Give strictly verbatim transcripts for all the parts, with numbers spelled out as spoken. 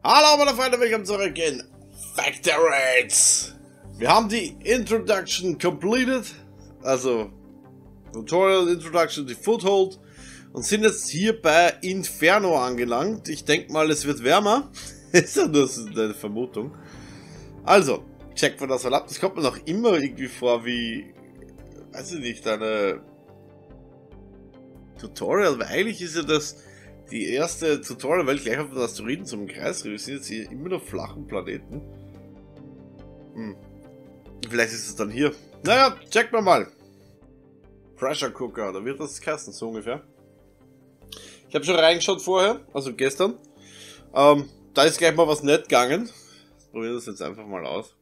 Hallo meine Freunde, willkommen zurück in Factorates. Wir haben die Introduction completed, also Tutorial Introduction, die Foothold, und sind jetzt hier bei Inferno angelangt. Ich denke mal, es wird wärmer. Ist ja nur eine Vermutung. Also, checkt man das mal ab. Das kommt mir noch immer irgendwie vor wie, weiß ich nicht, eine Tutorial, weil eigentlich ist ja das die erste Tutorial-Welt gleich auf den Asteroiden zum Kreis. Wir sind jetzt hier immer noch flachen Planeten. Hm. Vielleicht ist es dann hier. Naja, checkt man mal. Pressure Cooker, da wird das kosten, so ungefähr. Ich habe schon reingeschaut vorher, also gestern. Ähm, da ist gleich mal was nett gegangen. Probieren das jetzt einfach mal aus.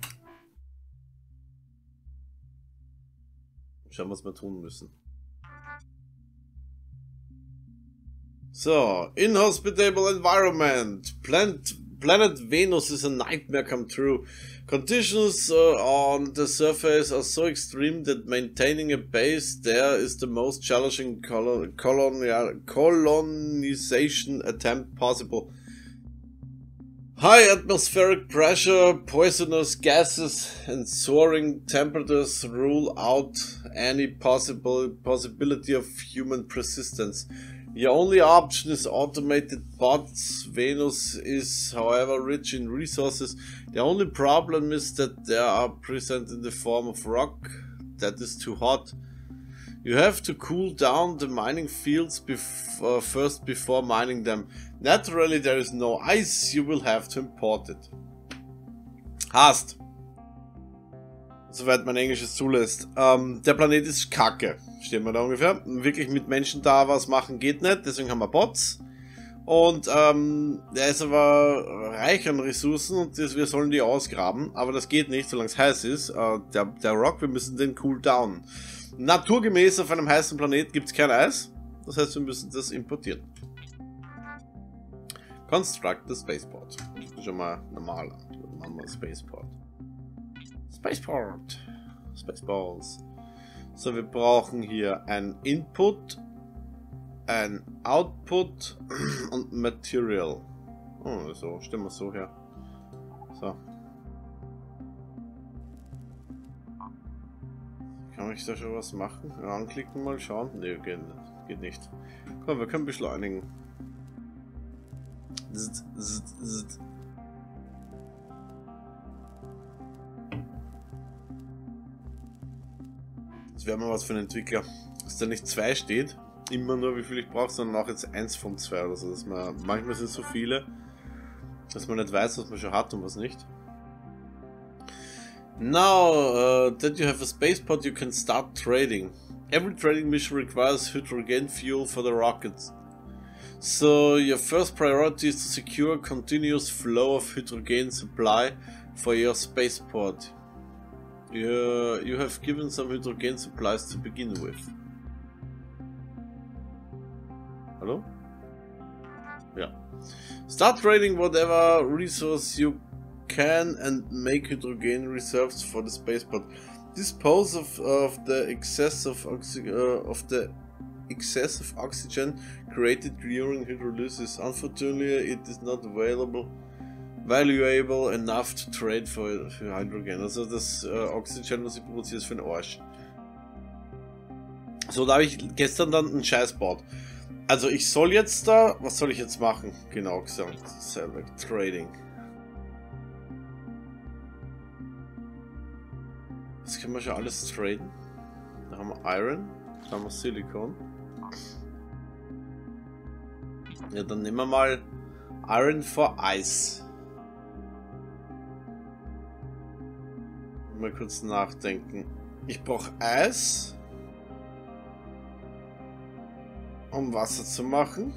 Schauen, was wir tun müssen. So, inhospitable environment. Planet, planet Venus is a nightmare come true. Conditions uh, on the surface are so extreme that maintaining a base there is the most challenging colon colonial colonization attempt possible. High atmospheric pressure, poisonous gases, and soaring temperatures rule out any possible possibility of human persistence. Your only option is automated bots. Venus is, however, rich in resources. The only problem is that they are present in the form of rock that is too hot. You have to cool down the mining fields bef uh, first before mining them. Naturally, there is no ice. You will have to import it. Hast. Soweit mein Englisch es zulässt. Ähm, der Planet ist kacke. Stehen wir da ungefähr. Wirklich mit Menschen da was machen geht nicht. Deswegen haben wir Bots. Und ähm, der ist aber reich an Ressourcen und das, wir sollen die ausgraben. Aber das geht nicht, solange es heiß ist. Äh, der, der Rock, wir müssen den cool down. Naturgemäß auf einem heißen Planet gibt es kein Eis. Das heißt, wir müssen das importieren. Construct the Spaceport. Schon mal normal. Machen wir Spaceport. Spaceport. Spaceballs. So, wir brauchen hier ein Input, ein Output und Material. Oh, so, stellen wir so her. So. Kann ich da schon was machen? Anklicken, mal schauen. Ne, geht, geht nicht. Komm, wir können beschleunigen. Zzz, zzz, zzz. Das wäre mal was für einen Entwickler. Dass da nicht zwei steht, immer nur wie viel ich brauche, sondern auch jetzt eins von zwei oder so. Dass man, manchmal sind es so viele, dass man nicht weiß, was man schon hat und was nicht. Now uh, that you have a spaceport, you can start trading. Every trading mission requires hydrogen fuel for the rockets. So your first priority is to secure continuous flow of hydrogen supply for your spaceport. You, you have given some hydrogen supplies to begin with. Hello? Yeah. Start trading whatever resource you can and make hydrogen reserves for the spaceport. Dispose of, of the excess of, oxy, uh, of the excess of oxygen created during hydrolysis. Unfortunately, it is not available. Valuable enough to trade für, für Hydrogen. Also das äh, Oxygen, was ich produziere, ist für den Arsch. So, da habe ich gestern dann einen Scheiß baut. Also ich soll jetzt da, was soll ich jetzt machen? Genau gesagt, Select Trading. Das können wir schon alles traden. Da haben wir Iron, da haben wir Silicon. Ja, dann nehmen wir mal Iron for Ice. Mal kurz nachdenken. Ich brauche Eis, um Wasser zu machen.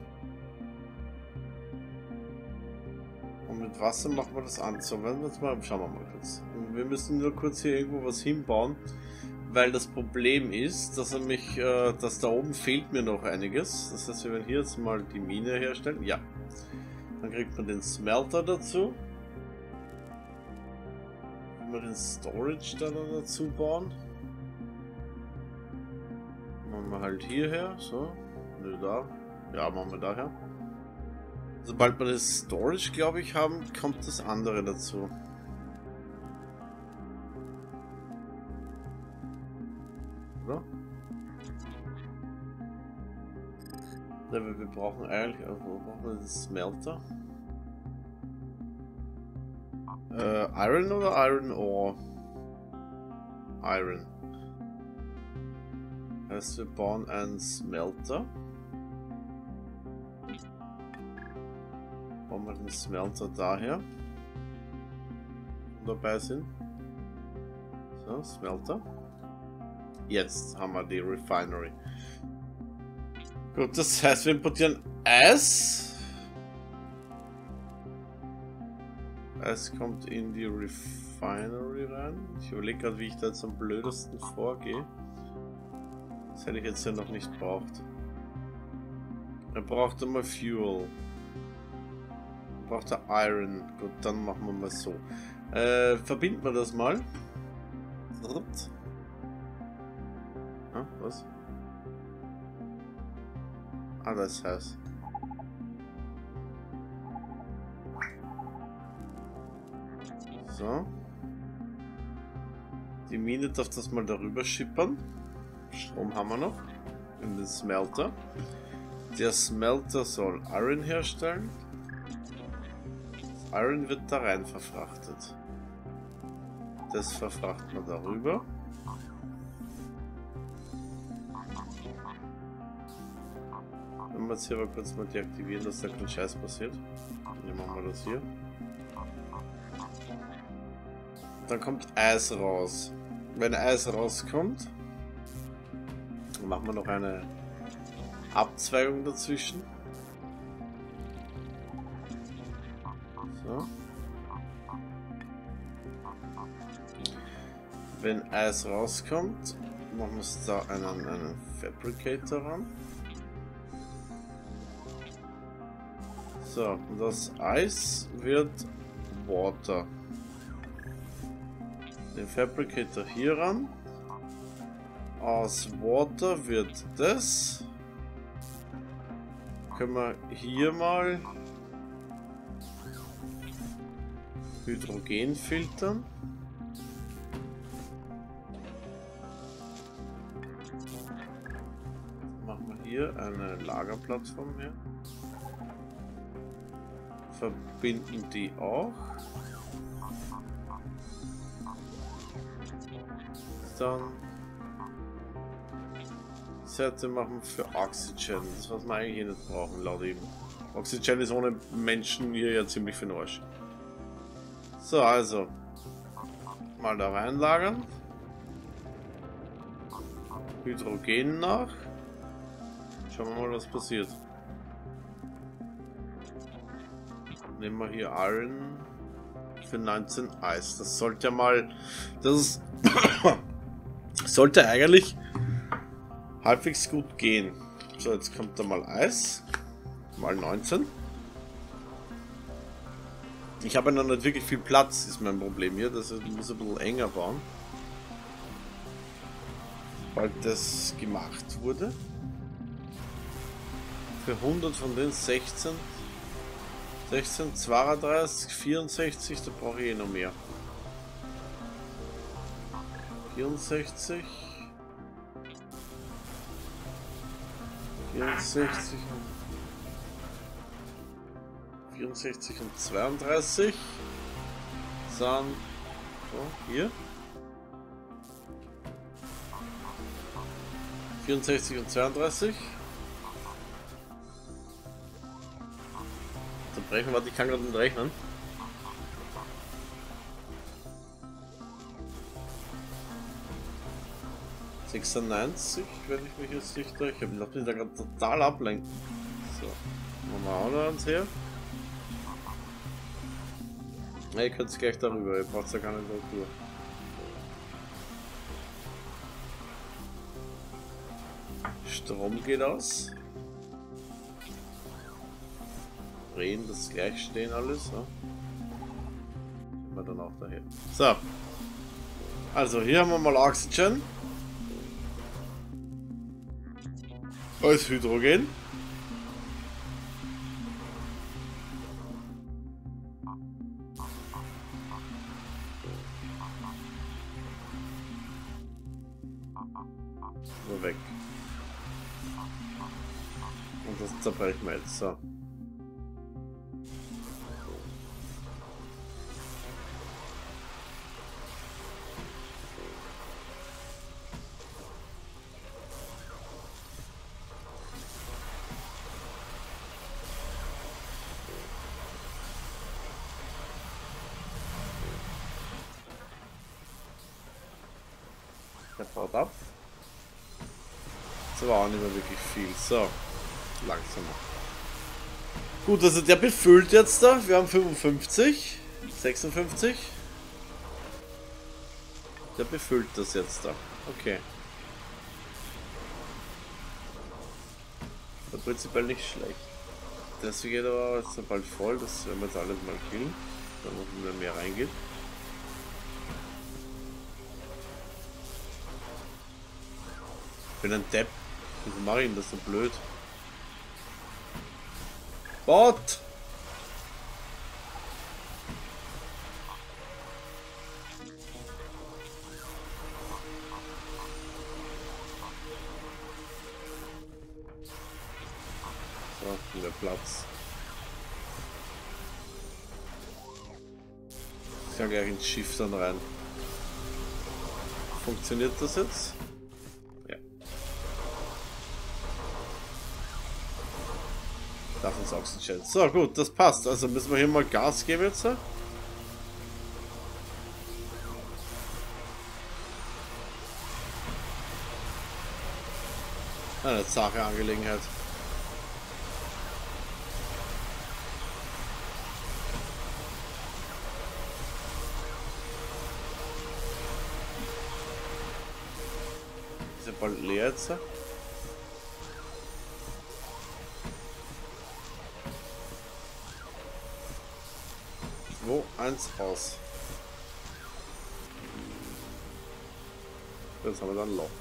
Und mit Wasser machen wir das an. So, wenn wir jetzt mal, schauen wir mal kurz. Wir müssen nur kurz hier irgendwo was hinbauen, weil das Problem ist, dass er mich, äh, dass da oben fehlt mir noch einiges. Das heißt, wir werden hier jetzt mal die Mine herstellen. Ja. Dann kriegt man den Smelter dazu. Wir den Storage da dazu bauen. Machen wir halt hierher, so. Nö, da. Ja, machen wir daher. Sobald wir das Storage, glaube ich, haben, kommt das andere dazu. Oder? Ja, wir brauchen eigentlich, also brauchen wir den Smelter. Äh, Iron oder Iron Ore? Iron. Heißt, wir bauen einen Smelter. Bauen wir den Smelter daher. Und dabei sind. So, Smelter. Jetzt haben wir die Refinery. Gut, das heißt, wir importieren Eis. Eis kommt in die Refinery rein. Ich überlege gerade, wie ich da jetzt am blödesten vorgehe. Das hätte ich jetzt ja noch nicht braucht. Er braucht immer Fuel. Er braucht er Iron. Gut, dann machen wir mal so. Äh, verbinden wir das mal. Ah, was? Ah, das heißt. So. Die Mine darf das mal darüber schippern. Strom haben wir noch. In den Smelter. Der Smelter soll Iron herstellen. Das Iron wird da rein verfrachtet. Das verfrachten wir darüber. Wenn wir jetzt hier aber kurz mal deaktivieren, dass da kein Scheiß passiert. Dann machen wir das hier. Dann kommt Eis raus. Wenn Eis rauskommt, dann machen wir noch eine Abzweigung dazwischen. So. Wenn Eis rauskommt, machen wir uns da einen, einen Fabricator ran. So, und das Eis wird Water. Den Fabricator hier ran. Aus Water wird das. Können wir hier mal Hydrogen filtern. Machen wir hier eine Lagerplattform her. Verbinden die auch. Dann die Seite machen für Oxygen, das was wir eigentlich hier nicht brauchen, laut ihm. Oxygen ist ohne Menschen hier ja ziemlich für den Arsch. So, also mal da reinlagern. Hydrogen nach. Schauen wir mal, was passiert. Nehmen wir hier Iron für neunzehn Eis. Das sollte ja mal. Das sollte eigentlich halbwegs gut gehen. So, jetzt kommt da mal Eis. Mal neunzehn. Ich habe noch nicht wirklich viel Platz, ist mein Problem hier. Das muss ein bisschen enger bauen. Weil das gemacht wurde. Für hundert von den sechzehn. sechzehn, zweiunddreißig, vierundsechzig, da brauche ich eh noch mehr. vierundsechzig. vierundsechzig. vierundsechzig und zweiunddreißig. Dann so, hier. vierundsechzig und zweiunddreißig. Rechnen, warte, ich kann gerade nicht rechnen. sechsundneunzig, wenn ich mich jetzt nicht durch. Ich habe mich da gerade total ablenken. So, machen wir auch noch eins her. Ja, ihr könnt es gleich darüber, ihr braucht ja gar nicht durch. Strom geht aus. Das gleich stehen alles. So. Sind wir dann auch daher. So. Also hier haben wir mal Oxygen. Als Hydrogen. Nur weg. Und das zerbrechen wir jetzt. So. Der baut ab. Das war auch nicht mehr wirklich viel. So. Langsamer. Gut, also der befüllt jetzt da. Wir haben fünfundfünfzig. sechsundfünfzig. Der befüllt das jetzt da. Okay. Das prinzipiell nicht schlecht. Das geht aber jetzt bald voll. Das werden wir jetzt alles mal killen. Dann noch wieder mehr reingeht. Ich bin ein Depp. Wieso mache ich denn das so blöd? Bot! So, wieder Platz. Ich kann gleich ins Schiff dann rein. Funktioniert das jetzt? Darf uns Oxygen. So, gut, das passt. Also müssen wir hier mal Gas geben jetzt. Eine zahre Angelegenheit. Ist ja bald leer jetzt. Wo eins aus. Jetzt haben wir dann ein Loch.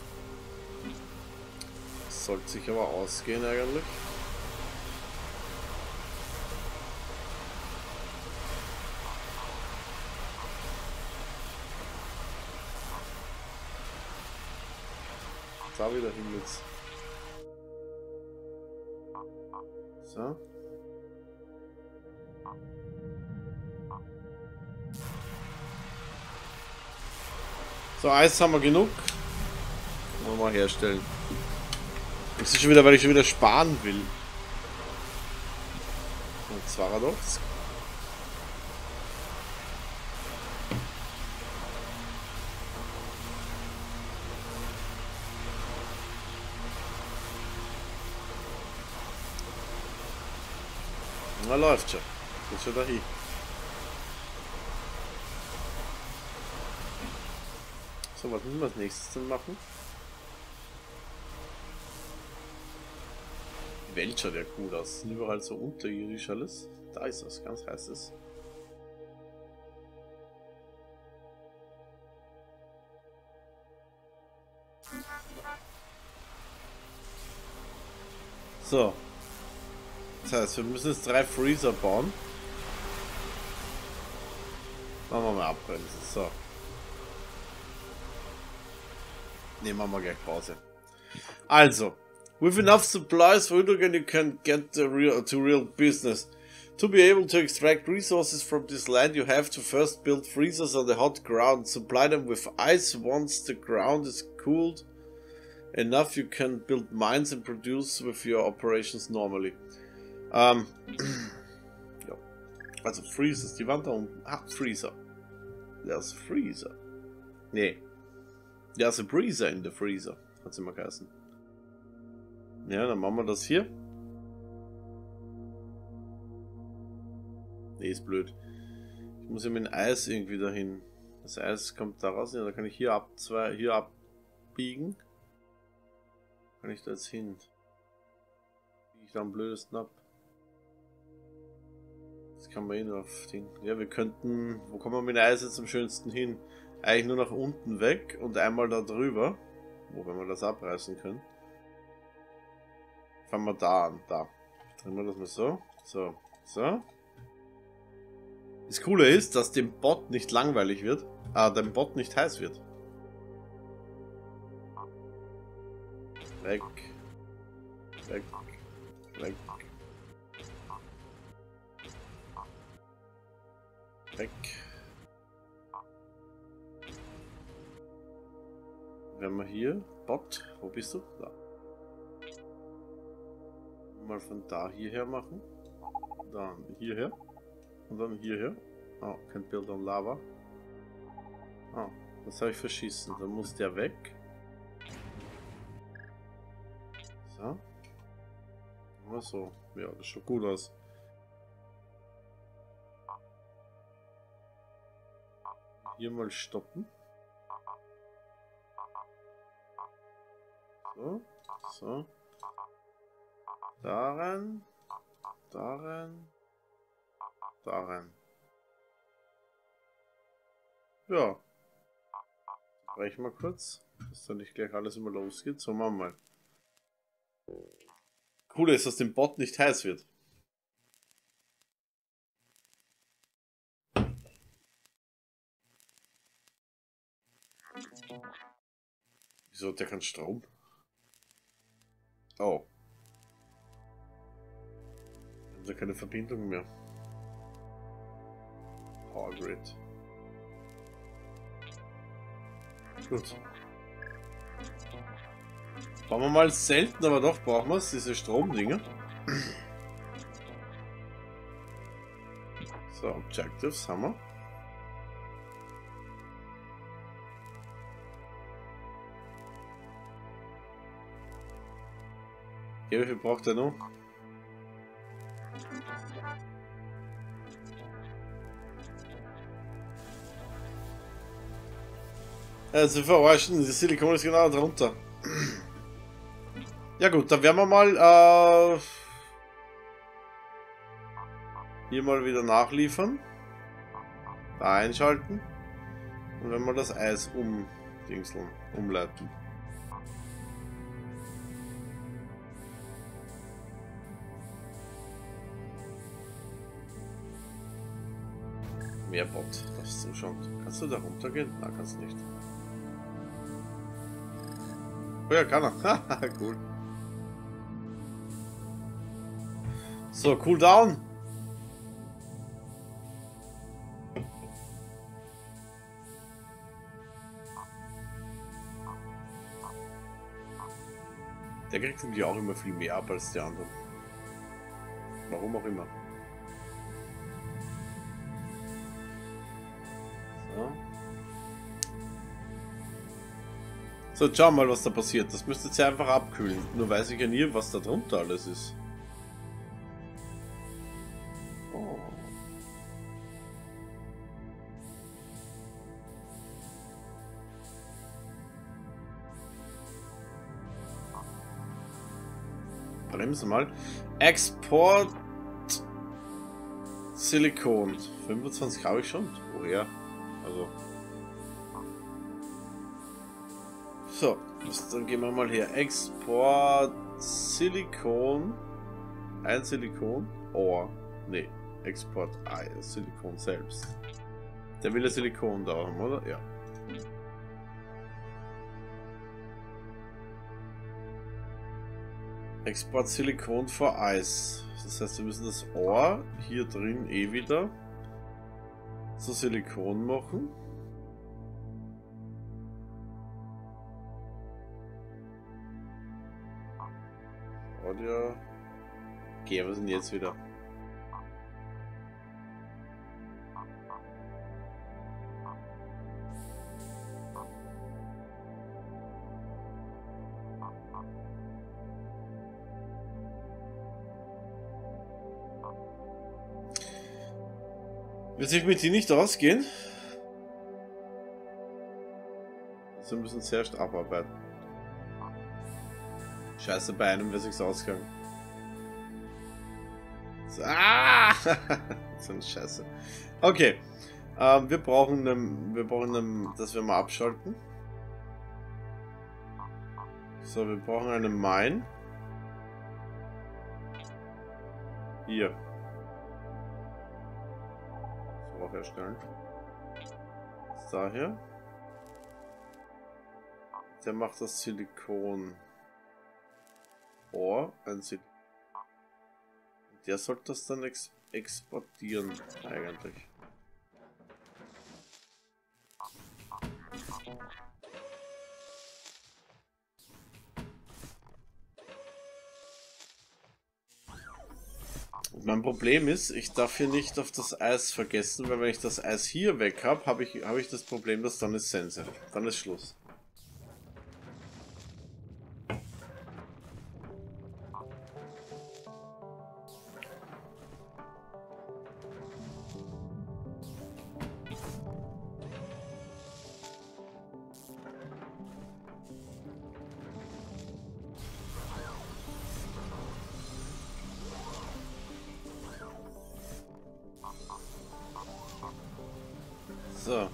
Das sollte sich aber ausgehen eigentlich. Da wieder hin jetzt. So. So, Eis haben wir genug. Wollen wir mal herstellen. Das ist schon wieder, weil ich schon wieder sparen will. Und Zwaradox. Na, läuft schon. Geht schon dahin. So, was müssen wir als nächstes denn machen? Die Welt schaut ja gut aus. Es ist überall so unterirdisch alles. Da ist was ganz heißes. So. Das heißt, wir müssen jetzt drei Freezer bauen. Machen wir mal abbremsen. So. Nehmen wir mal gleich Pause. Also, with enough supplies for hydrogen you can get the real, to real business. To be able to extract resources from this land you have to first build freezers on the hot ground. Supply them with ice once the ground is cooled enough you can build mines and produce with your operations normally. Ähm, ja. Also Freezers, die waren da unten. Ah, Freezer. There's Freezer. Nee. There's a Breezer in the Freezer. Hat sie mal geheißen. Ja, dann machen wir das hier. Nee, ist blöd. Ich muss ja mit dem Eis irgendwie dahin. Das Eis kommt da raus. Ja, da kann ich hier ab zwei, hier abbiegen. Kann ich da jetzt hin? Biege ich da am blödesten ab? Das kann man eh nur auf den. Ja, wir könnten. Wo kommen wir mit dem Eis jetzt am schönsten hin? Eigentlich nur nach unten weg und einmal da drüber. Wo wenn wir das abreißen können. Fangen wir da an. Da. Drehen wir das mal so. So. So. Das Coole ist, dass dem Bot nicht langweilig wird. Ah, dem Bot nicht heiß wird. Weg. Weg. Weg. Weg. Wenn wir hier, Bot, wo bist du? Da. Mal von da hierher machen. Dann hierher. Und dann hierher. Oh, kein Bild an Lava. Ah, das habe ich verschissen. Dann muss der weg. So. Immer so. Ja, das schaut gut aus. Hier mal stoppen. So. So. Da rein. Da rein. Da rein. Ja. Brechen wir kurz, dass da nicht gleich alles immer losgeht. So, machen wir mal. Cool ist, dass dem Bot nicht heiß wird. Wieso hat der keinen Strom? Oh. Haben sie keine Verbindung mehr. Power Grid. Gut. Brauchen wir mal selten, aber doch brauchen wir es, diese Stromdinger. So, Objectives haben wir. Ja, wie viel braucht er noch? Also verarschen, das Silikon ist genau drunter. Ja gut, dann werden wir mal äh, hier mal wieder nachliefern. Da einschalten. Und wenn wir das Eis umdingseln, umleiten. Mehr Bot, das zuschauen. Kannst du da runtergehen? Nein, kannst du nicht. Oh ja, kann er. Haha, cool. So, Cooldown. Der kriegt irgendwie auch immer viel mehr ab als die anderen. Warum auch immer. So. So, schau mal, was da passiert. Das müsste jetzt einfach abkühlen. Nur weiß ich ja nie, was da drunter alles ist. Oh. Bremse mal. Export Silikon. fünfundzwanzig habe ich schon. Woher? Also. So, dann gehen wir mal her. Export Silikon. Ein Silikon. Or. Nee. Export Ei. Silikon selbst. Der will ja Silikon da haben, oder? Ja. Export Silikon for Eis. Das heißt, wir müssen das Ohr hier drin eh wieder zu Silikon machen. Audio. Okay, was ist denn jetzt wieder? Wird sich mit die nicht ausgehen? Also wir müssen zuerst abarbeiten. Scheiße, bei einem wird sich's ausgegangen. So, ah! So eine Scheiße. Okay. Ähm, wir brauchen einen, wir brauchen einen, das wir mal abschalten. So, wir brauchen eine Mine. Hier. So, auch erstellen. Daher. Der macht das Silikon. Ja, ein Silikon. Der sollte das dann ex exportieren, eigentlich. Mein Problem ist, ich darf hier nicht auf das Eis vergessen, weil wenn ich das Eis hier weg habe, habe ich, hab ich das Problem, dass dann ist Sense. Dann ist Schluss. So.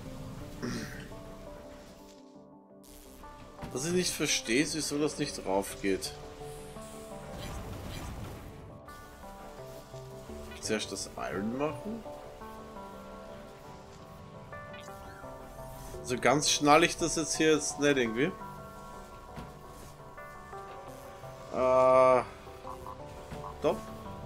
Was ich nicht verstehe, ist, wieso das nicht drauf geht. Zuerst das Iron machen. Also ganz schnall ich das jetzt hier jetzt nicht irgendwie. Äh. Stopp.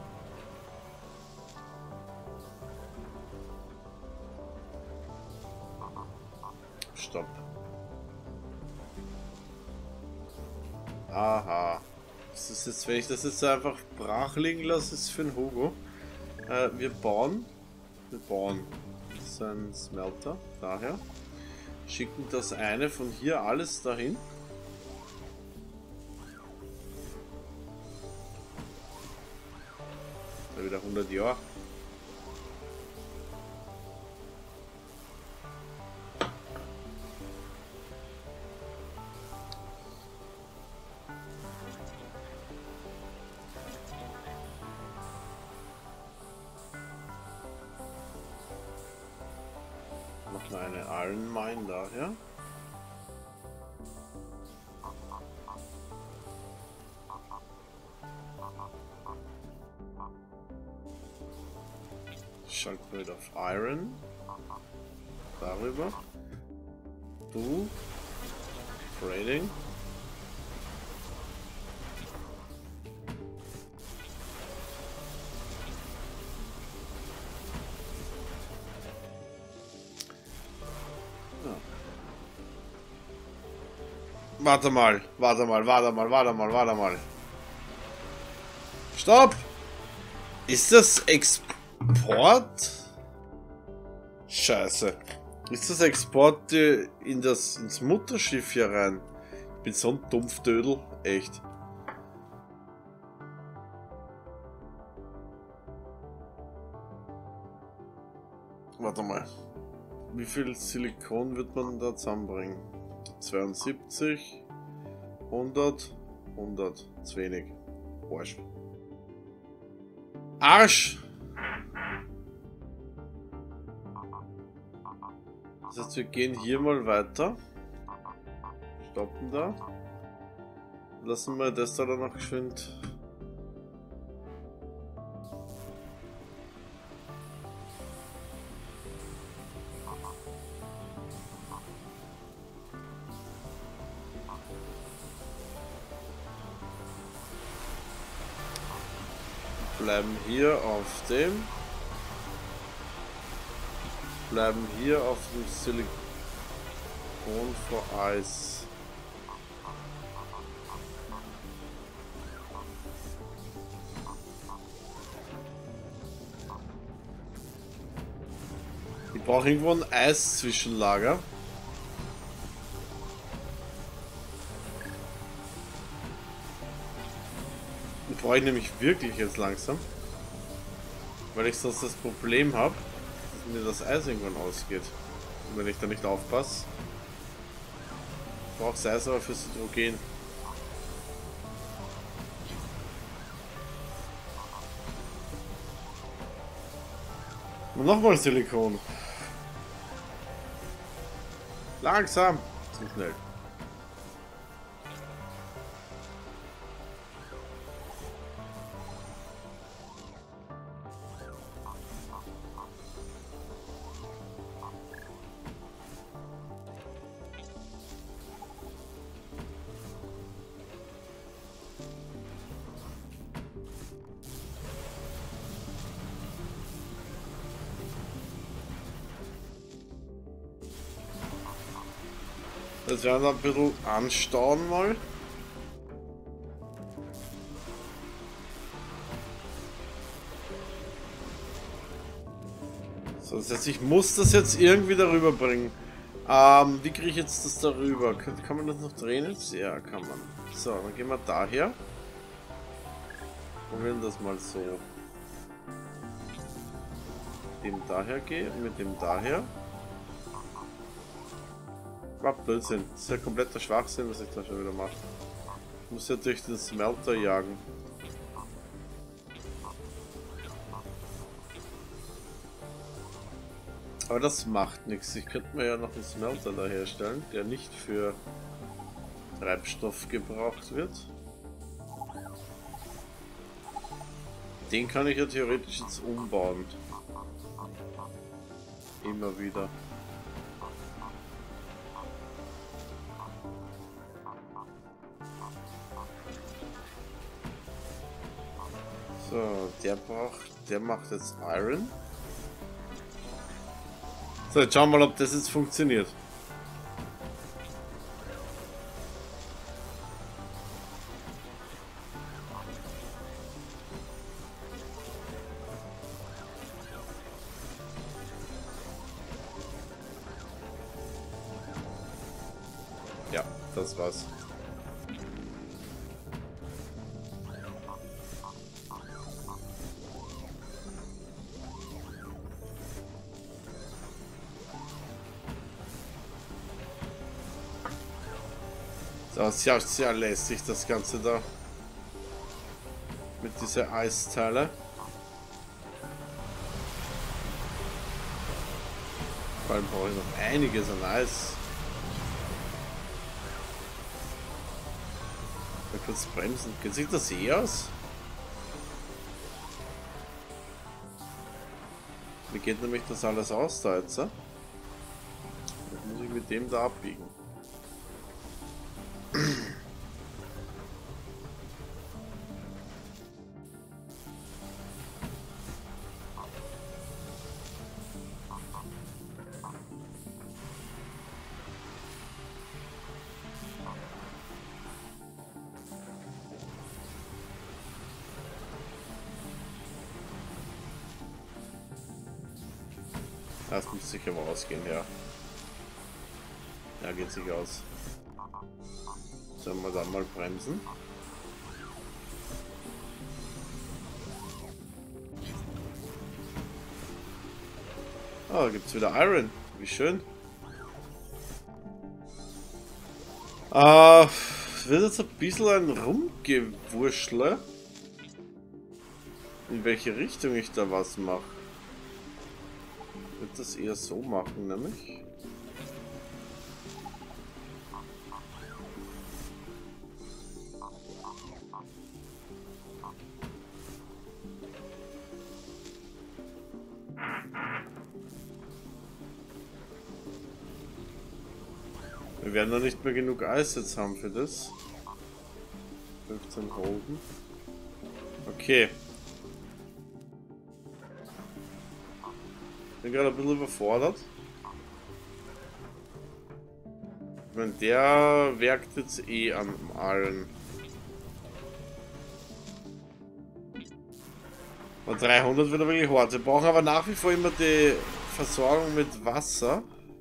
Stopp. Aha. Das ist jetzt, wenn ich das jetzt einfach brach liegen lasse, ist für den Hugo. Äh, wir bauen. Wir bauen. Das ist ein Smelter. Daher. Schicken das eine von hier alles dahin. Da wieder hundert Jahre. Noch mal eine Iron Mine daher. Schalten wir wieder auf Iron. Darüber. Du. Trading. Warte mal, warte mal, warte mal, warte mal, warte mal. Stopp! Ist das Export? Scheiße. Ist das Export in das, ins Mutterschiff hier rein? Ich bin so ein Dumpfdödel. Echt. Warte mal. Wie viel Silikon wird man da zusammenbringen? zweiundsiebzig, hundert, hundert, zu wenig. Arsch. Arsch! Das heißt, wir gehen hier mal weiter. Stoppen da. Lassen wir das da dann noch geschwind. Bleiben hier auf dem. Bleiben hier auf dem Silikon for Eis. Ich brauche irgendwo ein Eiszwischenlager. Brauche ich nämlich wirklich jetzt langsam, weil ich sonst das Problem habe, dass mir das Eis irgendwann ausgeht. Und wenn ich da nicht aufpasse, brauche ich Eis aber fürs Hydrogen. Und nochmal Silikon. Langsam, zu schnell. Das werden wir ein bisschen anstauen mal. So, das heißt, ich muss das jetzt irgendwie darüber bringen. Ähm, wie kriege ich jetzt das darüber? Kann, kann man das noch drehen jetzt? Ja, kann man. So, dann gehen wir daher. Probieren das mal so. Mit dem daher gehe und mit dem daher. War Blödsinn. Das ist ja kompletter Schwachsinn, was ich da schon wieder mache. Ich muss ja durch den Smelter jagen. Aber das macht nichts. Ich könnte mir ja noch einen Smelter da herstellen, der nicht für Treibstoff gebraucht wird. Den kann ich ja theoretisch jetzt umbauen. Immer wieder. So, der braucht, der macht jetzt Iron. So, jetzt schauen wir mal, ob das jetzt funktioniert. Ja, das war's. So, sehr, sehr lässig das Ganze da. Mit dieser Eisteile. Vor allem brauche ich noch einiges an Eis. Mal kurz bremsen. Geht sich das eh aus? Wie geht nämlich das alles aus da jetzt? Jetzt muss ich mit dem da abbiegen. Das muss sicher mal ausgehen, ja. Ja, geht sich aus. Sollen wir dann mal bremsen? Ah, da gibt es wieder Iron. Wie schön. Ah, wird jetzt ein bisschen ein Rumgewurschle. In welche Richtung ich da was mache. Ich würde das eher so machen, nämlich. Wir werden noch nicht mehr genug Eis jetzt haben für das. fünfzehn Holden. Okay. Ich bin gerade ein bisschen überfordert. Ich meine, der werkt jetzt eh an allen. Und dreihundert wird aber wirklich hart. Wir brauchen aber nach wie vor immer die Versorgung mit Wasser.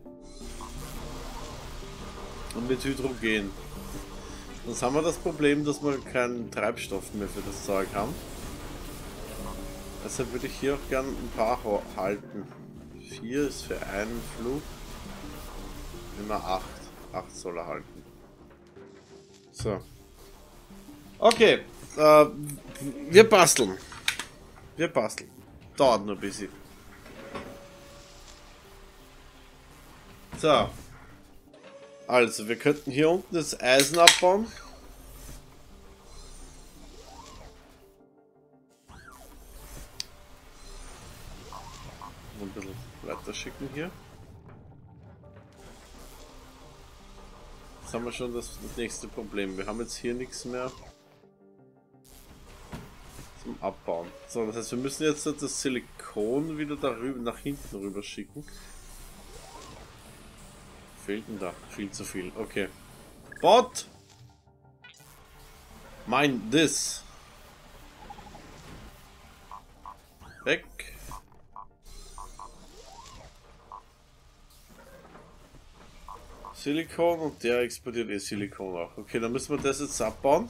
Und mit Hydrogen. Sonst haben wir das Problem, dass wir keinen Treibstoff mehr für das Zeug haben. Deshalb würde ich hier auch gern ein paar halten. vier ist für einen Flug. Immer acht. acht soll er halten. So. Okay. Äh, wir basteln. Wir basteln. Dauert nur ein bisschen. So. Also, wir könnten hier unten das Eisen abbauen. Ein bisschen weiter schicken hier. Jetzt haben wir schon das, das nächste Problem. Wir haben jetzt hier nichts mehr zum Abbauen. So, das heißt, wir müssen jetzt das Silikon wieder darüber nach hinten rüber schicken. fehlt denn da? Viel zu viel. Okay. Bot! Mind this. Weg. Silikon und der explodiert eh Silikon auch. Okay, dann müssen wir das jetzt abbauen.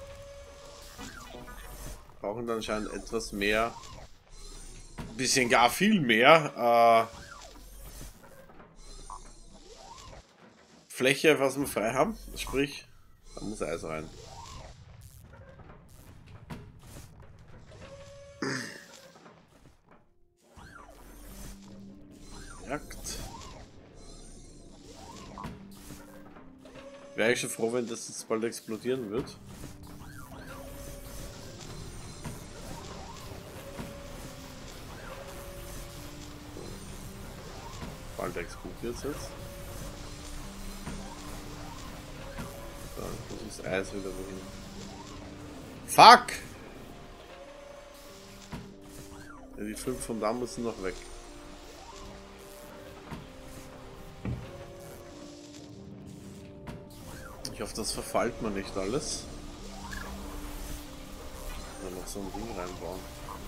Brauchen dann anscheinend etwas mehr. Ein bisschen gar viel mehr. Äh, Fläche, was wir frei haben. Sprich, da muss Eis rein. Jagd. Wäre ich schon froh, wenn das jetzt bald explodieren wird. Bald explodiert es jetzt. So, ich muss das Eis wieder wohin. Fuck! Ja, die fünf von da müssen noch weg. Ich hoffe, das verfallt man nicht alles. Dann noch so ein Ding reinbauen.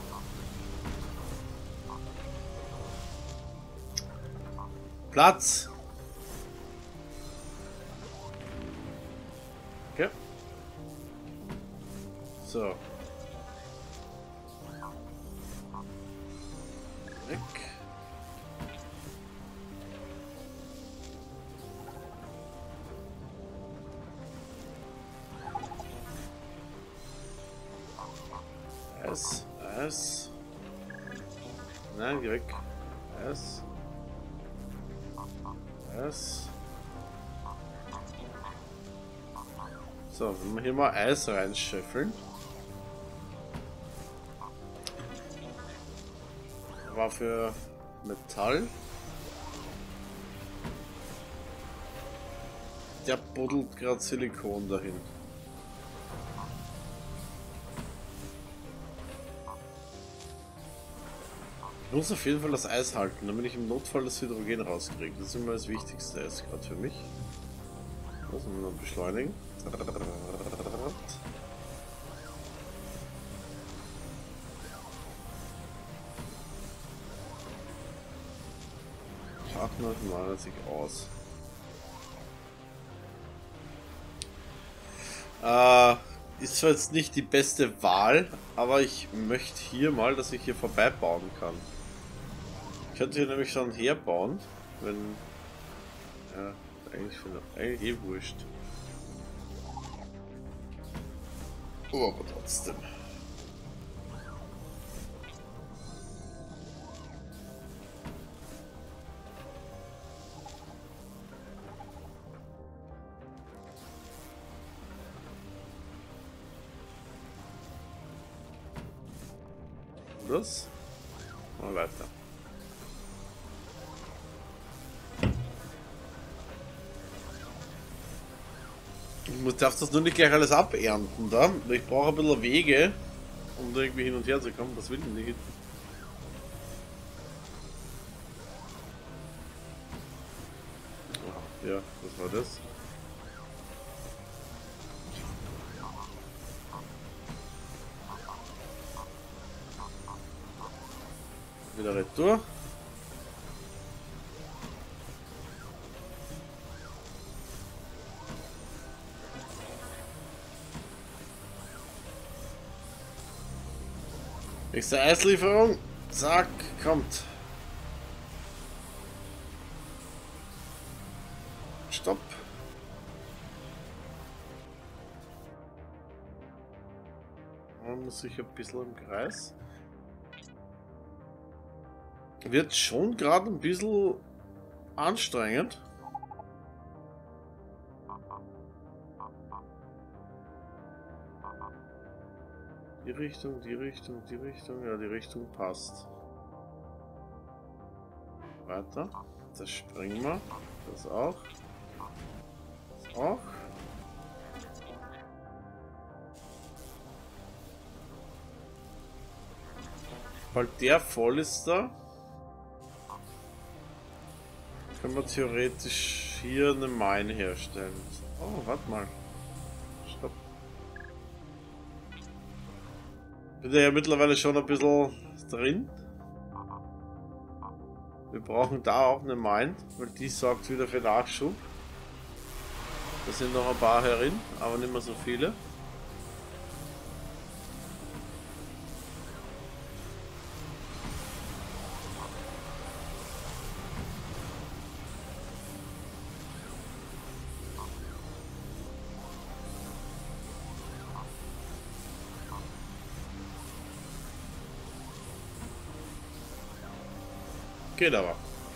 Platz! Okay. So. Weg. S, S. Nein, geh weg. S. S. So, wenn wir hier mal Eis reinscheffeln. War für Metall. Der buddelt gerade Silikon dahin. Ich muss auf jeden Fall das Eis halten, damit ich im Notfall das Hydrogen rauskriege. Das ist immer das Wichtigste jetzt gerade für mich. Das müssen wir noch beschleunigen. achthundertneunundneunzig aus. Äh, ist zwar jetzt nicht die beste Wahl, aber ich möchte hier mal, dass ich hier vorbeibauen kann. Ich könnte hier nämlich schon herbauen, wenn... Ja, eigentlich, eigentlich eh wurscht. Oh, aber trotzdem. Das? Mal weiter. Ich darf das nur nicht gleich alles abernten da. Ich brauche ein bisschen Wege, um da irgendwie hin und her zu kommen. Das will ich nicht. Ja, was war das? Wieder retour. Nächste Eislieferung. Zack, kommt. Stopp. Man muss sich ein bisschen im Kreis. Wird schon gerade ein bisschen anstrengend. Die Richtung, die Richtung, die Richtung, ja, die Richtung passt. Weiter. Das springen wir. Das auch. Das auch. Sobald der voll ist da, können wir theoretisch hier eine Mine herstellen. Oh, warte mal. Stopp. Bin ja mittlerweile schon ein bisschen drin. Wir brauchen da auch eine Mine, weil die sorgt wieder für Nachschub. Da sind noch ein paar herin, aber nicht mehr so viele. Geht aber.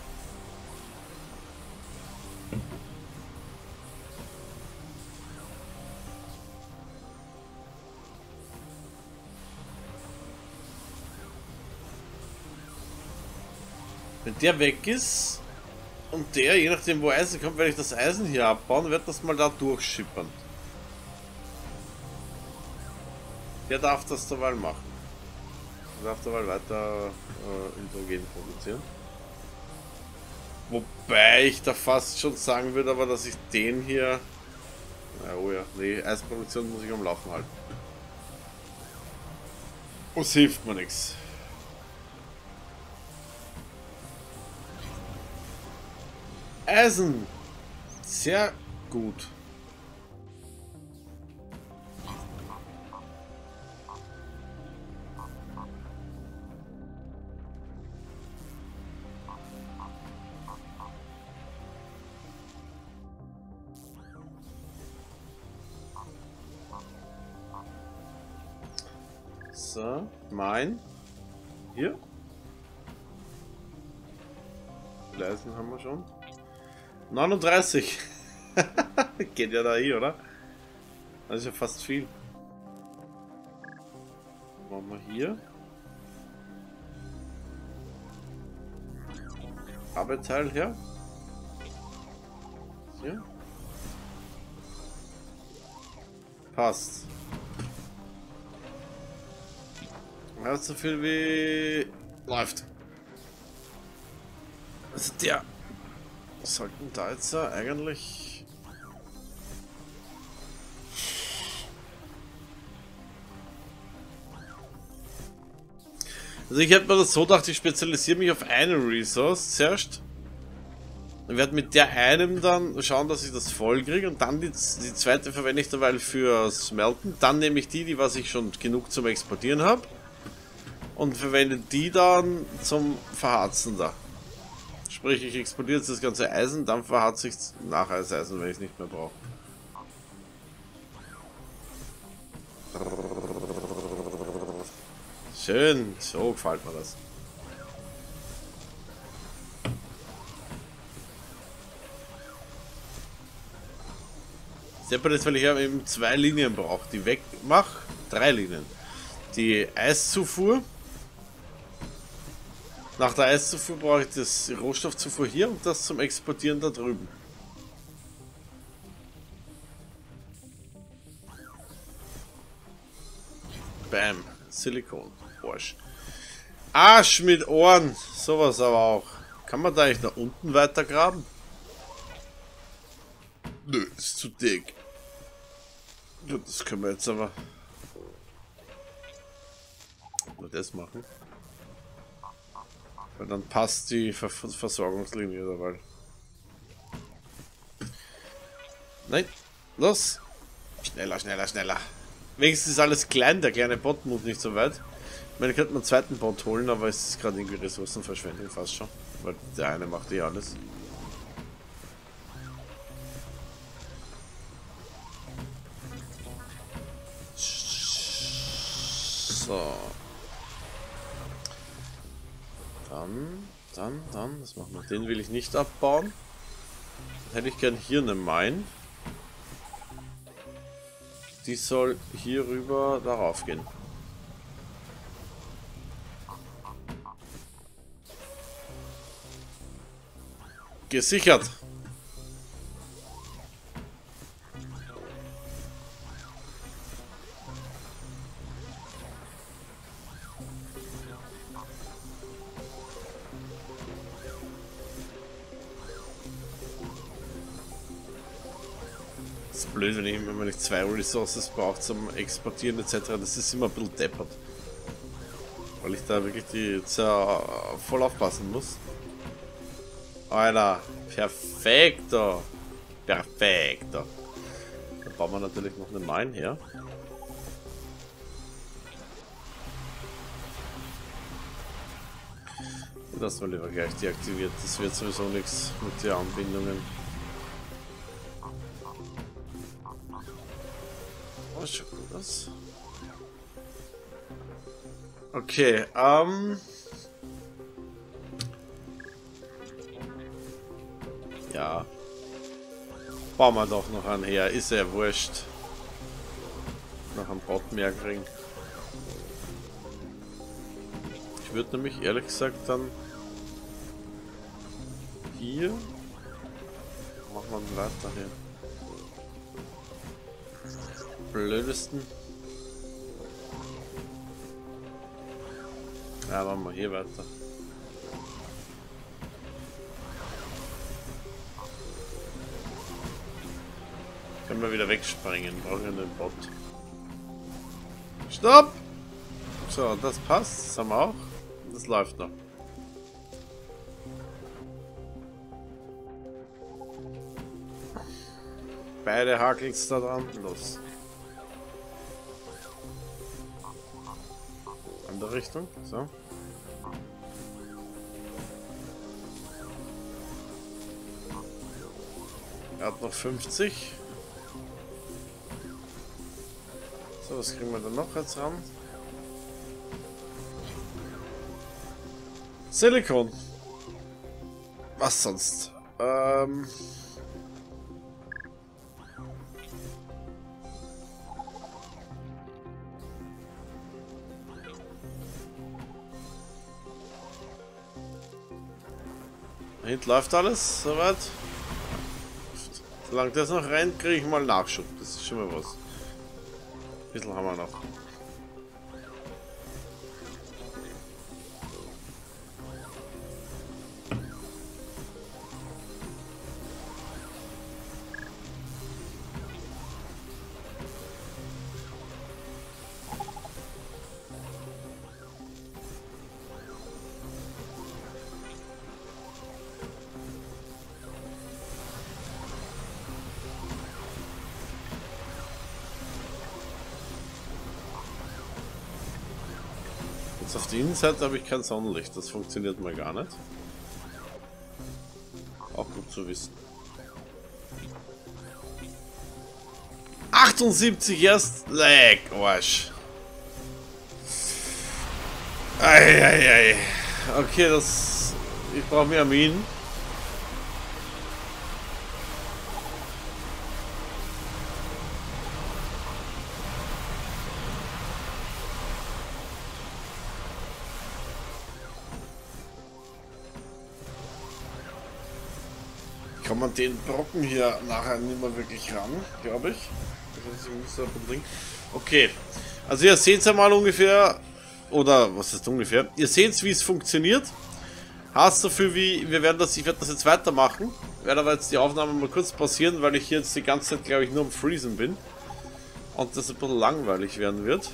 Wenn der weg ist und der, je nachdem wo Eisen kommt, werde ich das Eisen hier abbauen, wird das mal da durchschippern. Der darf das dabei machen. Der darf dabei weiter äh, Hydrogen produzieren. Wobei ich da fast schon sagen würde, aber dass ich den hier... Na, oh ja, nee, Eisproduktion muss ich am Laufen halten. Und es hilft mir nichts. Eisen! Sehr gut. So, mein. Hier. Gleisen haben wir schon. neununddreißig. Geht ja da hier, oder? Das ist ja fast viel. Machen wir hier. Arbeitsteil her. Hier. Passt. Ja, so viel wie läuft. Also der sollten da jetzt ja eigentlich also ich hätte mir das so gedacht, ich spezialisiere mich auf eine Resource zuerst. Ich werde mit der einem dann schauen, dass ich das voll kriege und dann die, die zweite verwende ich derweil fürs Smelten. Dann nehme ich die, die was ich schon genug zum Exportieren habe. Und verwende die dann zum Verharzen da. Sprich, ich exportiere jetzt das ganze Eisen, dann verharze ich es nach als Eisen, wenn ich es nicht mehr brauche. Schön, so gefällt mir das. Sehr ist, weil ich ja eben zwei Linien brauche, die wegmache, drei Linien. Die Eiszufuhr. Nach der Eiszufuhr brauche ich das Rohstoffzufuhr hier und das zum Exportieren da drüben. Bam. Silikon. Arsch. Arsch mit Ohren. Sowas aber auch. Kann man da eigentlich nach unten weiter graben? Nö, ist zu dick. Das können wir jetzt aber nur das machen. Weil dann passt die Ver Versorgungslinie dabei. Nein, los! Schneller, schneller, schneller. Wenigstens ist alles klein, der kleine Bot muss nicht so weit. Ich meine, könnte man einen zweiten Bot holen, aber es ist gerade irgendwie Ressourcenverschwendung fast schon. Weil der eine macht eh alles. So. Dann, dann, dann, was machen wir? Den will ich nicht abbauen. Dann hätte ich gern hier eine Mine. Die soll hier rüber darauf gehen. Gesichert. ist blöd, wenn ich, wenn ich zwei Resources brauche zum Exportieren et cetera. Das ist immer ein bisschen deppert. Weil ich da wirklich die jetzt uh, voll aufpassen muss. Alter, perfekto. Perfekto. Da bauen wir natürlich noch einen neuen her. Das mal lieber gleich deaktiviert. Das wird sowieso nichts mit den Anbindungen. Oh, schaut gut aus. Okay, ähm. Ja. Bauen wir doch noch einen her. Ist ja wurscht. Noch einen Bot mehr kriegen. Ich würde nämlich ehrlich gesagt dann hier machen wir einen weiter hier. Blödesten. Ja, machen wir hier weiter. Können wir wieder wegspringen, brauchen wir den Bot. Stopp! So, das passt, das haben wir auch. Das läuft noch. Beide Hakels da dran, los. Andere Richtung, so. Er hat noch fünfzig. So, was kriegen wir dann noch jetzt ran? Silikon. Was sonst? Ähm... Hinten läuft alles, soweit. Solange das noch rennt, kriege ich mal Nachschub. Das ist schon mal was. Ein bisschen haben wir noch. Jetzt auf der Innenseite habe ich kein Sonnenlicht, das funktioniert mal gar nicht. Auch gut zu wissen. achtundsiebzig erst. Leck, Arsch. Eieiei. Okay, das. Ich brauche mehr Minen. Kann man den Brocken hier nachher nicht mehr wirklich ran, glaube ich. Okay, also ihr seht es ja mal ungefähr, oder was ist ungefähr? Ihr seht, wie es funktioniert. Hast dafür, wie wir werden das, ich werde das jetzt weitermachen. Werde aber jetzt die Aufnahme mal kurz pausieren, weil ich hier jetzt die ganze Zeit, glaube ich, nur am Freezen bin und das ein bisschen langweilig werden wird.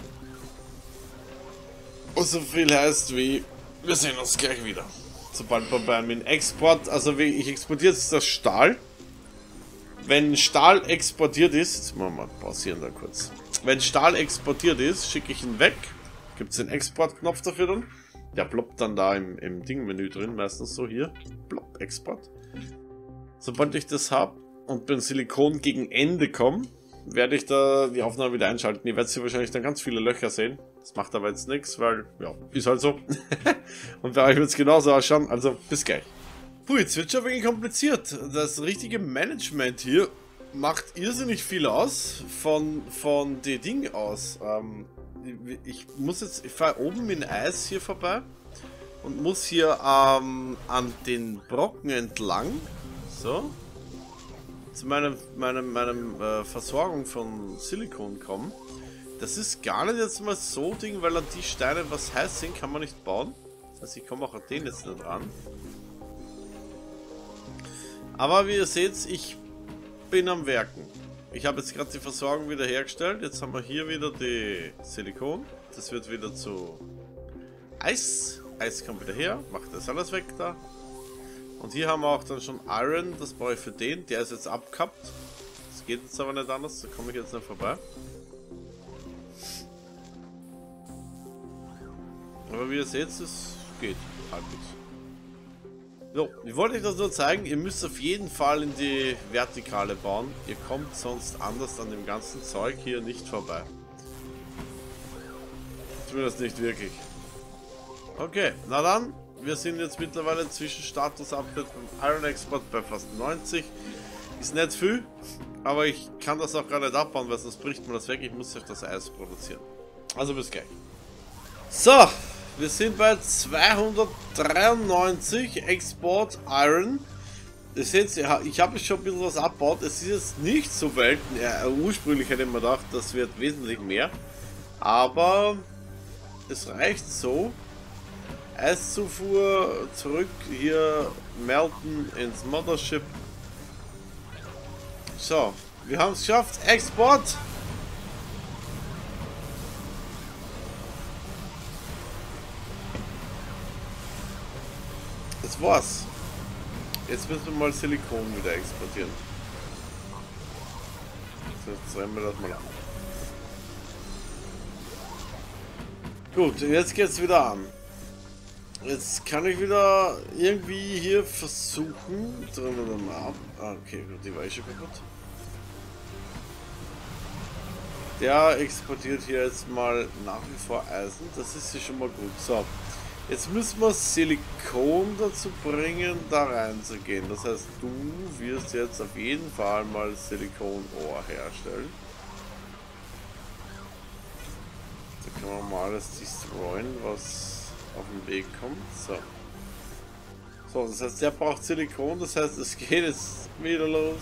Und so viel heißt wie, wir sehen uns gleich wieder. Sobald man beim Export, also ich exportiere jetzt das Stahl. Wenn Stahl exportiert ist, jetzt machen wir mal pausieren da kurz. Wenn Stahl exportiert ist, schicke ich ihn weg. Gibt es den Exportknopf dafür dann? Der ploppt dann da im, im Ding-Menü drin, meistens so hier. Plopp, Export. Sobald ich das habe und beim Silikon gegen Ende komme, werde ich da die Aufnahme wieder einschalten. Ihr werdet hier wahrscheinlich dann ganz viele Löcher sehen. Das macht aber jetzt nichts, weil, ja, ist halt so. Und bei euch wird es genauso ausschauen, also bis gleich. Puh, jetzt wird schon ein wenig kompliziert. Das richtige Management hier macht irrsinnig viel aus von, von den Dingen aus. Ähm, ich muss jetzt, ich fahre oben in Eis hier vorbei und muss hier ähm, an den Brocken entlang, so, zu meinem, meinem, meinem äh, Versorgung von Silikon kommen. Das ist gar nicht jetzt mal so Ding, weil an die Steine was heiß sind, kann man nicht bauen. Das heißt, ich komme auch an den jetzt nicht ran. Aber wie ihr seht, ich bin am Werken. ich habe jetzt gerade die Versorgung wieder hergestellt. Jetzt haben wir hier wieder die Silikon. Das wird wieder zu Eis. Eis kommt wieder her, macht das alles weg da. Und hier haben wir auch dann schon Iron, das brauche ich für den. Der ist jetzt abkappt. Das geht jetzt aber nicht anders, da komme ich jetzt nicht vorbei. Aber wie ihr seht, es geht halbwegs. So, ich wollte euch das nur zeigen, ihr müsst auf jeden Fall in die Vertikale bauen. Ihr kommt sonst anders an dem ganzen Zeug hier nicht vorbei. Zumindest nicht wirklich. Okay, na dann, wir sind jetzt mittlerweile Zwischenstatus-Update beim Iron Export bei fast neunzig. Ist nicht viel, aber ich kann das auch gar nicht abbauen, weil sonst bricht man das weg. Ich muss euch das Eis produzieren. Also bis gleich. So. Wir sind bei zweihundertdreiundneunzig Export Iron. Ihr seht, ich habe schon ein bisschen was abgebaut. Es ist jetzt nicht so selten. Ja, ursprünglich hätte ich mir gedacht, das wird wesentlich mehr. Aber es reicht so. Eiszufuhr zurück hier melden ins Mothership. So, wir haben es geschafft. Export. Das war's. Jetzt müssen wir mal Silikon wieder exportieren. Jetzt drehen wir das mal an. Gut, jetzt geht's wieder an. Jetzt kann ich wieder irgendwie hier versuchen. Drehen wir dann mal ab. Ah, okay, gut, die war eh schon kaputt. Der exportiert hier jetzt mal nach wie vor Eisen. Das ist hier schon mal gut. So. Jetzt müssen wir Silikon dazu bringen, da reinzugehen. Das heißt, du wirst jetzt auf jeden Fall mal Silikonohr herstellen. Da kann man mal alles destroyen, was auf den Weg kommt. So. So, das heißt, der braucht Silikon. Das heißt, es geht jetzt wieder los.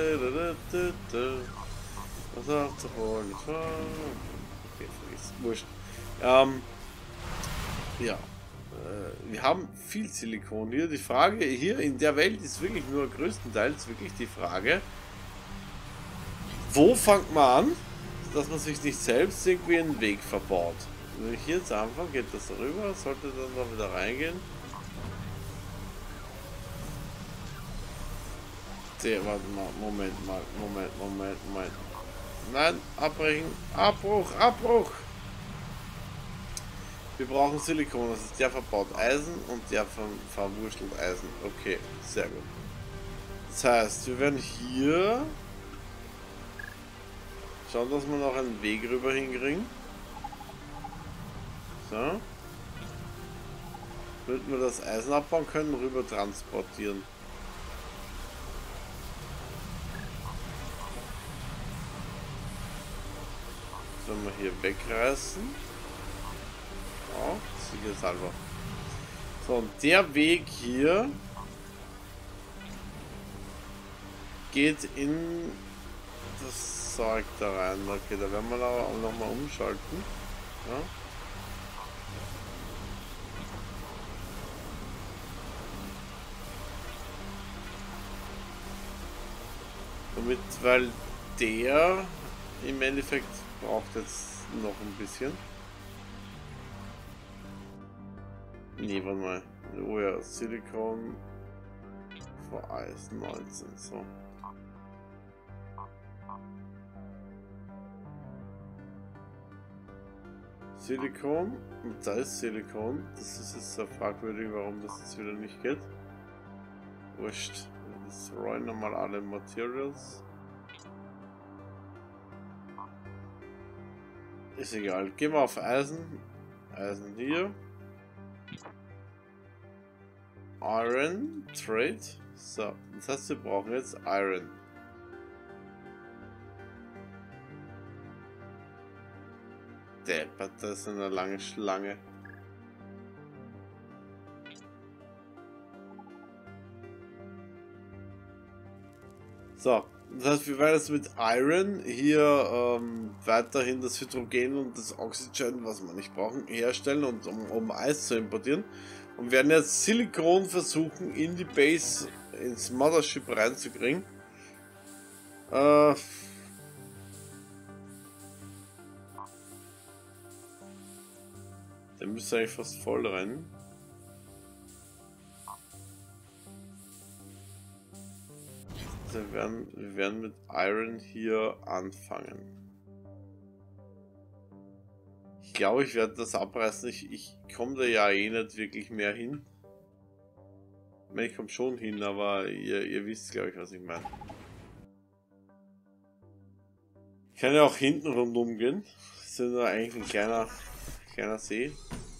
Was aufzuholen? Okay, vergiss. Wurscht. Ähm, ja. Wir haben viel Silikon hier. Die Frage hier in der Welt ist wirklich nur größtenteils wirklich die Frage, wo fängt man an, dass man sich nicht selbst irgendwie einen Weg verbaut. Wenn ich hier jetzt anfange, geht das darüber, sollte dann da wieder reingehen. Der, warte mal, Moment mal, Moment, Moment, Moment. Nein, abbrechen, Abbruch, Abbruch! Wir brauchen Silikon, das ist der verbaut Eisen und der verwurschtelt Eisen. Okay, sehr gut. Das heißt, wir werden hier schauen, dass wir noch einen Weg rüber hinkriegen. So. Würden wir das Eisen abbauen können, rüber transportieren. Sollen wir hier wegreißen? Oh, sicherheitshalber. So, und der Weg hier geht in das Zeug da rein. Okay, da werden wir aber auch nochmal umschalten. Ja. Damit, weil der im Endeffekt braucht jetzt noch ein bisschen. Nee, warte mal. Oh ja, Silikon vor Eis neunzehn, so. Silikon, und da ist Silikon. Das ist jetzt sehr fragwürdig, warum das jetzt wieder nicht geht. Wurscht. Wir destroyen nochmal alle Materials. Ist egal. Gehen wir auf Eisen. Eisen hier. Iron, Trade. So, das heißt, wir brauchen jetzt Iron. Deppert, das ist eine lange Schlange. So, das heißt, wir werden jetzt mit Iron hier ähm, weiterhin das Hydrogen und das Oxygen, was wir nicht brauchen, herstellen, und um, um Eis zu importieren. Und werden jetzt Silikon versuchen, in die Base, ins Mothership reinzukriegen. Äh, Der müsste eigentlich fast voll rennen. Also wir werden, wir werden mit Iron hier anfangen. Ich glaube, ich werde das abreißen. Ich, ich komme da ja eh nicht wirklich mehr hin. Ich meine, ich komme schon hin, aber ihr, ihr wisst, glaube ich, was ich meine. Ich kann ja auch hinten rundum gehen. Das ist ja nur eigentlich ein kleiner, kleiner See.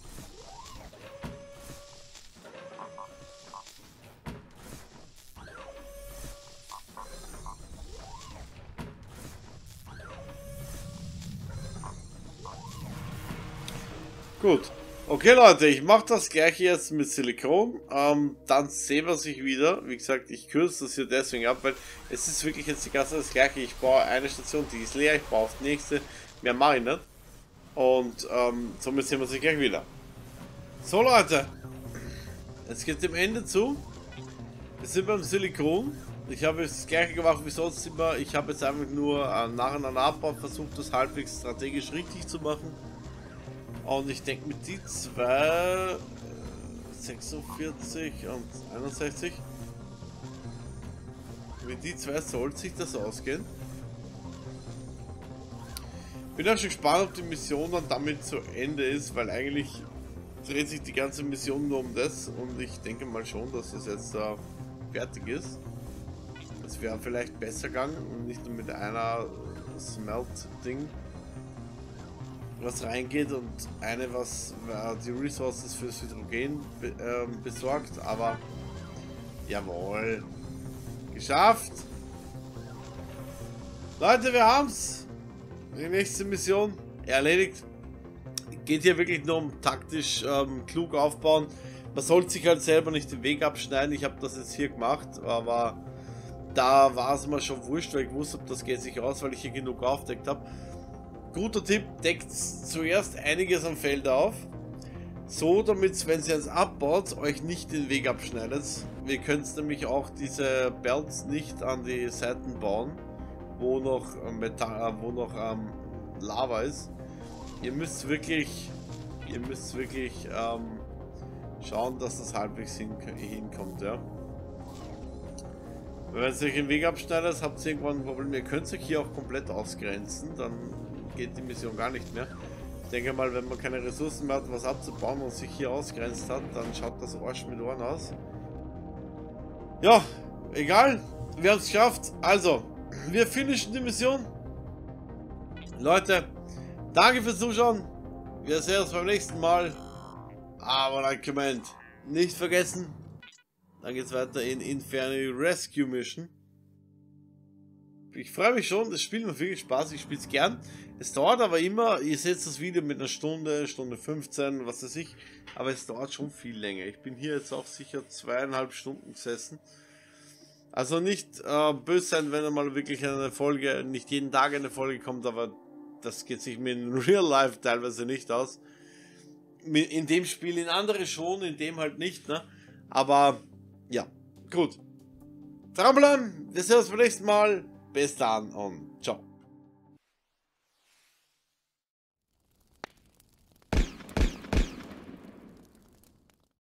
Gut. Okay Leute, ich mache das gleiche jetzt mit Silikon, ähm, dann sehen wir sich wieder. Wie gesagt, ich kürze das hier deswegen ab, weil es ist wirklich jetzt die ganze Zeit das gleiche. Ich baue eine Station, die ist leer, ich baue auf die nächste, mehr mache ich nicht. Und ähm, somit sehen wir sich gleich wieder. So Leute, es geht dem Ende zu. Wir sind beim Silikon. Ich habe jetzt das gleiche gemacht wie sonst immer. Ich habe jetzt einfach nur äh, nacheinander Abbau versucht, das halbwegs strategisch richtig zu machen. Und ich denke mit die zwei, sechsundvierzig und einundsechzig, mit die zwei sollte sich das ausgehen. Bin auch schon gespannt, ob die Mission dann damit zu Ende ist, weil eigentlich dreht sich die ganze Mission nur um das und ich denke mal schon, dass das jetzt da uh, fertig ist. Es wäre vielleicht besser gegangen und nicht nur mit einer Smelt-Ding, was reingeht und eine, was äh, die Resources fürs Hydrogen be äh, besorgt, aber jawohl, geschafft. Leute, wir haben's. Die nächste Mission erledigt. Geht hier wirklich nur um taktisch ähm, klug aufbauen. Man sollte sich halt selber nicht den Weg abschneiden. Ich habe das jetzt hier gemacht, aber da war es mir schon wurscht, weil ich wusste, das geht sich aus, weil ich hier genug aufdeckt habe. Guter Tipp, deckt zuerst einiges am Feld auf, so damit, wenn ihr es abbaut, euch nicht den Weg abschneidet. Wir können nämlich auch diese Belts nicht an die Seiten bauen, wo noch Metall, wo noch ähm, Lava ist. Ihr müsst wirklich, ihr müsst wirklich ähm, schauen, dass das halbwegs hin, hinkommt, ja. Wenn ihr euch den Weg abschneidet, habt ihr irgendwann ein Problem. Ihr könnt euch hier auch komplett ausgrenzen, dann geht die Mission gar nicht mehr. Ich denke mal, wenn man keine Ressourcen mehr hat, was abzubauen und sich hier ausgrenzt hat, dann schaut das Arsch mit Ohren aus. Ja, egal. Wir haben es geschafft. Also, wir finishen die Mission. Leute, danke fürs Zuschauen. Wir sehen uns beim nächsten Mal. Aber like, Comment nicht vergessen. Dann geht es weiter in Infernal Rescue Mission. Ich freue mich schon, das Spiel macht wirklich Spaß, ich spiele es gern. Es dauert aber immer, ihr seht das Video mit einer Stunde, Stunde fünfzehn, was weiß ich, aber es dauert schon viel länger. Ich bin hier jetzt auch sicher zweieinhalb Stunden gesessen. Also nicht äh, böse sein, wenn einmal wirklich eine Folge, nicht jeden Tag eine Folge kommt, aber das geht sich mir in Real Life teilweise nicht aus. In dem Spiel, in andere schon, in dem halt nicht, ne? Aber ja, gut. Dranbleiben, wir sehen uns beim nächsten Mal. Bis dann und ciao.